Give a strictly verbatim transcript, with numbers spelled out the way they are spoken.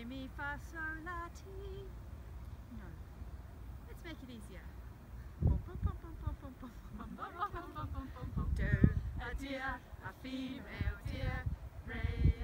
mi, fa, sol, la, ti. No. Let's make it easier. Do, a deer, a female deer, raise.